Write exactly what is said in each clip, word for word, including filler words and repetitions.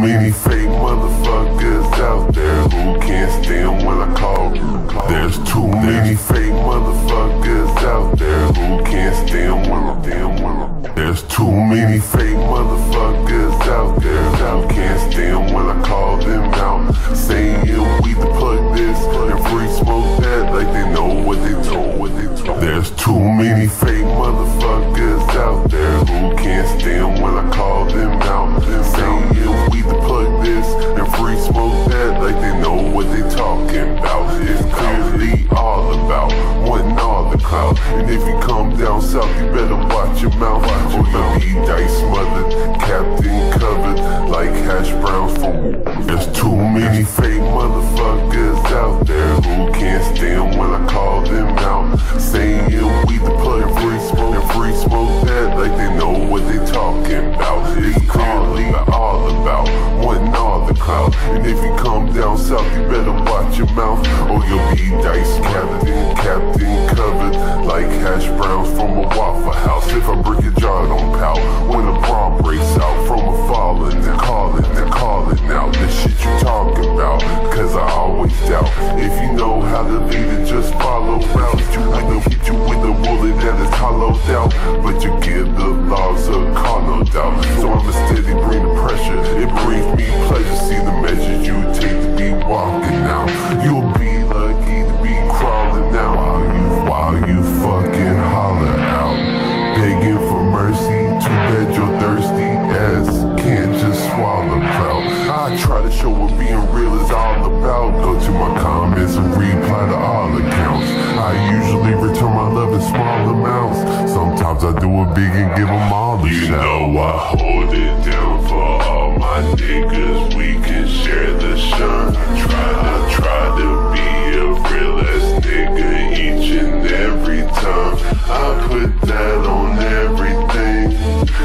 many fake motherfuckers out there who can't stand when I call. There's too many fake motherfuckers out there who can't stand when I damn when I. There's too many fake motherfuckers out there who can't stand when I call them out, saying we the plug this and free smoke that, like they know what they told, what they told. There's too many fake motherfuckers out there who can't stand when I call them out, saying we the plug this and free smoke that, like they know what they talking about. It's clearly all about wanting all the clout, and if you come down south, you better watch your mouth, or you'll be dice smothered, captain covered like hash browns from. There's too many fake motherfuckers out there who can't stand when I call them out, saying we the plug and free smoke and free smoke that, like they know what they talking about. It's clearly all about wanting all the clout, and if you come down south, you better watch your mouth, or you'll be dice captain, captain covered like hash browns from a Waffle House. If I break your jaw, don't pout when a bra breaks out from a falling. They're calling, they're calling out the shit you talking about, cause I always doubt. If you know how to lead it, just follow route. Hit you with a, hit you with a bullet that is hollowed out, but you give the laws a call, no doubt. So I'ma steady bring the pressure, it brings me pleasure. See the measures you take to be walking out. You'll be lucky to be crawling out while you, while you fucking holler out, begging for mercy. Too bad you're thirsty ass can't just swallow clout. I try to show what being real is all about. Go to my comments and reply to all accounts. I usually return my love in small amounts. Sometimes I do it big and give them all the You shout. know I hold it down for all my niggas. We can share the shine. Try to, try to be a real ass nigga each and every time. I put that on everything.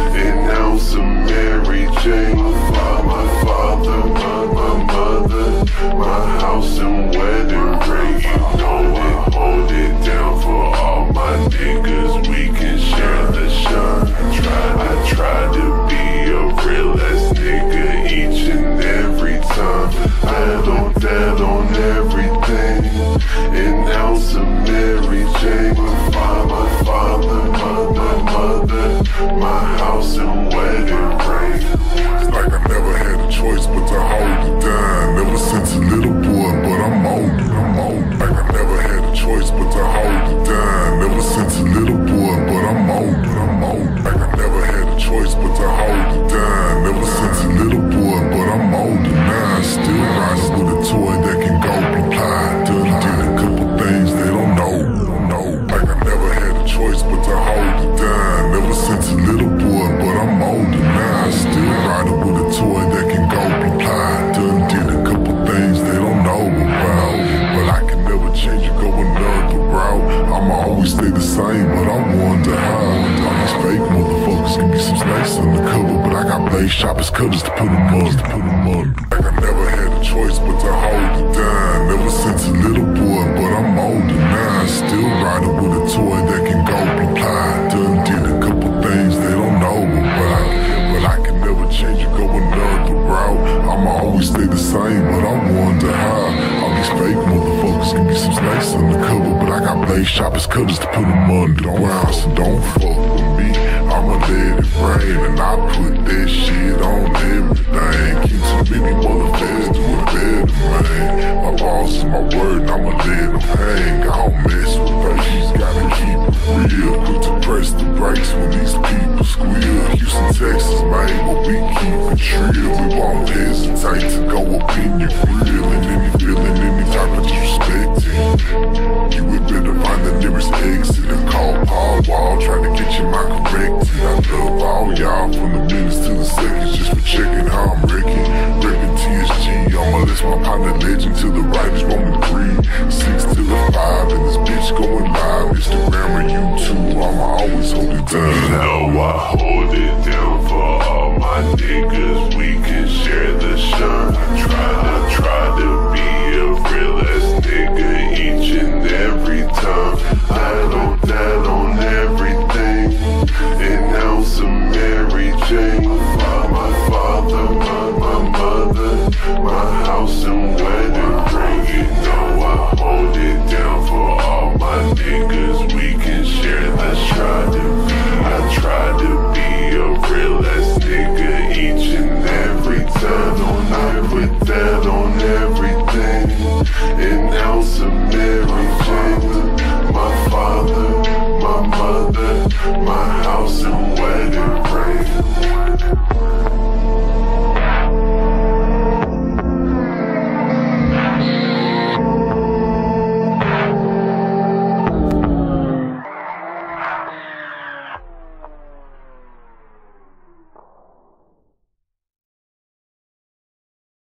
An ounce of Mary Jane. My father, my, my mother, my house and wedding ring. You know I hold it down for all my niggas. We can share the shine. Try, I try to be a real ass nigga each and every time. That on, that on everything. An ounce of Mary Jane. My father, my father, my, my mother, my house and wedding ring. It's like I never had a choice but to hold it down. Never since a little boy, but I'm older, I'm older. Like I never had a choice but to hold it down. Never since a little boy, but I'm older, I'm older. Like I never had a choice but to hold it down. Never since a little boy, but I'm older now. Still riding with a toy that can go blind. Done did a couple things they don't know, don't know. Like I never had a choice but to hold it down. Never since a little boy, but I'm older now. Still riding with a toy that can go blind. Done did a couple things they don't know about, but I can never change or go another route. I'ma always stay the same, but I wonder how. All these fake motherfuckers can be some snakes undercover, but I got blade shoppers, cutters to put them under, put them under. Like I never had a choice but to hold it down. Never since a little boy, but I'm older now. Still riding with a toy that can go blind. Done did a couple things they don't know about, but I can never change or go another route. I'ma always stay the same, but I wonder how. All these fake motherfuckers can be some snakes undercover, but I got blade shoppers, cutters to put them under. Don't ask and don't fuck with me. I'ma let it rain, and I put that shit on everything. Keep too many motherfuckers do it better, man. My boss is my word, and I'ma let them hang. I don't mess with faces, gotta keep it real. Quick to press the brakes when these people squeal. Houston, Texas, man, but we keep it real. We won't hesitate to go up in your grill.